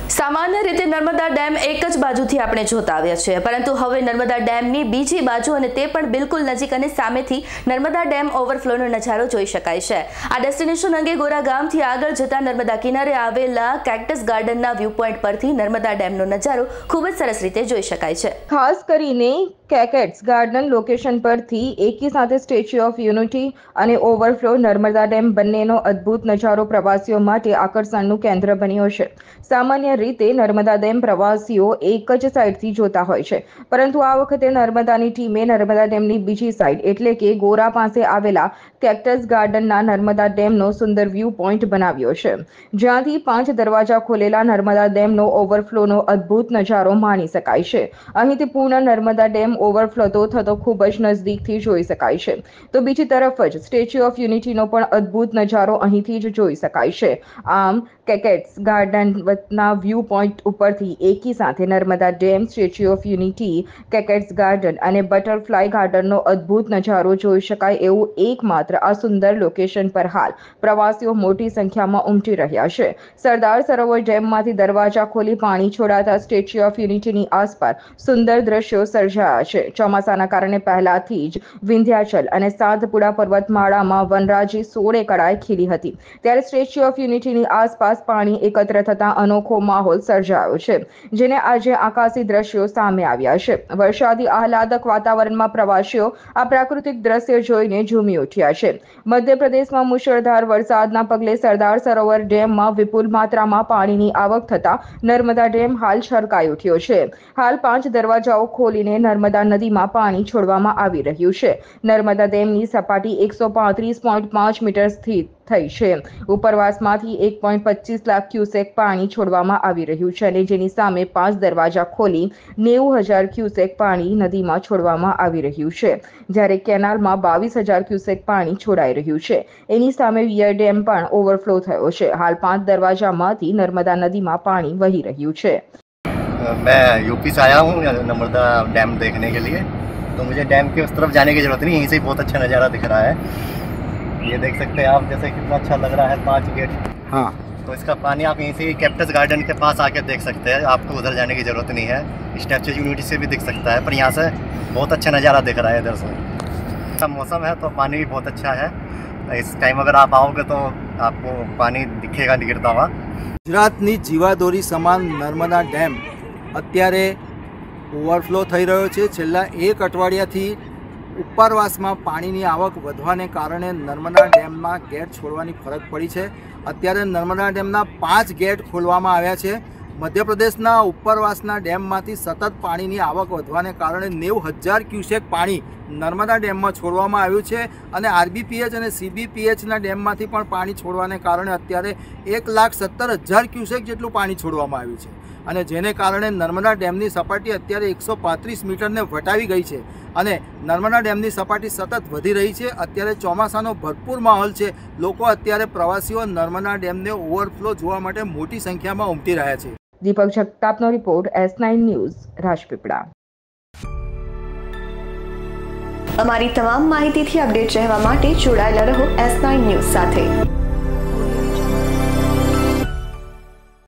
સામાન્ય રીતે નર્મદા ડેમ એક જ બાજુથી આપણે જોતા આવ્યા છીએ, પરંતુ હવે નર્મદા ડેમની બીજી બાજુ અને તે પણ બિલકુલ નજીક અને સામેથી નર્મદા ડેમ ઓવરફ્લોનો નજારો જોઈ શકાય છે। આ ડેસ્ટિનેશન અંગે ગોરા ગામથી આગળ જતા નર્મદા કિનારે આવેલા કેક્ટસ ગાર્ડનના વ્યૂ પોઈન્ટ પરથી નર્મદા ડેમનો નજારો ખૂબ જ સરસ રીતે જોઈ શકાય છે। ખાસ કરીને કેકેટ્સ ગાર્ડન લોકેશન પરથી એકી સાથે સ્ટેચ્યુ ઓફ યુનિટી અને ઓવરફ્લો નર્મદા ડેમ બંનેનો અદ્ભુત નજારો પ્રવાસીઓ માટે આકર્ષણનું કેન્દ્ર બન્યો છે। સામાન્ય રીતે નર્મદા ડેમ પ્રવાસીઓ એક જ સાઈડથી જોતા હોય છે, પરંતુ આ વખતે નર્મદાની ટીમે નર્મદા ડેમની બીજી સાઈડ એટલે કે ગોરા પાસે આવેલા કેક્ટસ ગાર્ડનના નર્મદા ડેમનો સુંદર વ્યૂ પોઈન્ટ બનાવ્યો છે, જ્યાંથી 5 દરવાજા ખોલેલા નર્મદા ડેમનો ઓવરફ્લોનો અદ્ભુત નજારો માણી શકાય છે। અહીંથી પૂર્ણ નર્મદા ડેમ ઓવરફ્લો થતો ખૂબ જ નજદીકથી જોઈ શકાય છે, તો બીજી તરફ જ સ્ટેચ્યુ ઓફ યુનિટીનો પણ અદ્ભુત નજારો અહીંથી જ જોઈ શકાય છે। આમ કેકેટ્સ ગાર્ડનના વ્યૂ પોઈન્ટ ઉપરથી એકી સાથે Narmada dam, Statue of Unity, cactus garden અને બટરફ્લાય ગાર્ડનનો અદ્ભુત નજારો જોઈ શકાય એવું એકમાત્ર આ સુંદર લોકેશન પર હાલ પ્રવાસીઓ મોટી સંખ્યામાં ઉમટી રહ્યા છે। સરદાર સરોવર ડેમમાંથી દરવાજા ખોલી પાણી છોડાતા સ્ટેચ્યુ ઓફ યુનિટીની આસપાસ સુંદર દ્રશ્યો સર્જાયા છે। ચોમાસાના કારણે પહેલાથી જ વિંધ્યાચલ અને સાતપુડા પર્વતમાળામાં વનરાજી 16 કળાએ ખીલી હતી, ત્યારે સ્ટેચ્યુ ઓફ યુનિટીની આસપાસ પાણી એકત્ર થતા અનોખો માહોલ સર્જાયો છે, જેને આજે આકાશી દ્રશ્યો સામે આવ્યા છે। વરસાદી આહલાદક વાતાવરણમાં પ્રવાસીઓ આ પ્રાકૃતિક દ્રશ્ય જોઈને ઝૂમી ઉઠ્યા છે। મધ્યપ્રદેશમાં મુશળધાર વરસાદના પગલે સરદાર સરોવર ડેમમાં વિપુલ માત્રામાં પાણીની આવક થતા નર્મદા ડેમ હાલ છલકાઈ ઉઠ્યો છે। હાલ 5 દરવાજાઓ ખોલીને નર્મદા નદીમાં પાણી છોડવામાં આવી રહ્યું છે। નર્મદા ડેમની સપાટી 135.5 મીટર સ્થિત થઈ છે। ઉપરવાસમાંથી 1.25 લાખ ક્યુસેક પાણી છોડવામાં આવી રહ્યું છે, અને જેની સામે 5 દરવાજા ખોલી 90,000 ક્યુસેક પાણી નદીમાં છોડવામાં આવી રહ્યું છે, જ્યારે કેનાલમાં 22,000 ક્યુસેક પાણી છોડાઈ રહ્યું છે। એની સામે વિયર ડેમ પણ ઓવરફ્લો થયો છે। હાલ 5 દરવાજામાંથી नर्मदा नदी में पानी वही રહ્યું છે। मैं यूपी से आया हूँ नर्मदा डैम देखने के लिए, तो मुझे डैम के उस तरफ जाने की ज़रूरत नहीं, यहीं से बहुत अच्छा नज़ारा दिख रहा है। ये देख सकते हैं आप, जैसे कितना अच्छा लग रहा है 5 गेट। हाँ, तो इसका पानी आप यहीं से कैक्टस गार्डन के पास आके देख सकते हैं, आपको उधर जाने की ज़रूरत नहीं है। स्टैच्यू ऑफ यूनिटी से भी दिख सकता है, पर यहाँ से बहुत अच्छा नज़ारा दिख रहा है इधर से। अच्छा मौसम है तो पानी भी बहुत अच्छा है। इस टाइम अगर आप आओगे तो आपको पानी दिखेगा गिरता हुआ। ગુજરાતની જીવાદોરી સમાન નર્મદા ડેમ અત્યારે ઓવરફ્લો થઈ રહ્યો છે। છેલ્લા 1 અઠવાડિયાથી ઉપરવાસમાં પાણીની આવક વધવાને કારણે નર્મદા ડેમમાં ગેટ છોડવાની ફરજ પડી છે। અત્યારે નર્મદા ડેમના 5 ગેટ ખોલવામાં આવ્યા છે। મધ્યપ્રદેશના ઉપરવાસના ડેમમાંથી સતત પાણીની આવક વધવાને કારણે 90,000 ક્યુસેક પાણી નર્મદા ડેમમાં છોડવામાં આવ્યું છે, અને આરબીપીએચ અને સીબીપીએચના ડેમમાંથી પણ પાણી છોડવાને કારણે અત્યારે 1,70,000 ક્યુસેક જેટલું પાણી છોડવામાં આવ્યું છે, અને જેને કારણે નર્મદા ડેમની સપાટી અત્યારે 135 મીટરને વટાવી ગઈ છે, અને નર્મદા ડેમની સપાટી સતત વધી રહી છે। અત્યારે ચોમાસાનો ભરપૂર માહોલ છે। લોકો અત્યારે પ્રવાસીઓ નર્મદા ડેમને ઓવરફ્લો જોવા માટે મોટી સંખ્યામાં ઉમટી રહ્યા છે। દીપક જગતાપનો રિપોર્ટ, S9 ન્યૂઝ, રાજપીપળા। અમારી તમામ માહિતીથી અપડેટ રહેવા માટે જોડાયેલા રહો S9 ન્યૂઝ સાથે।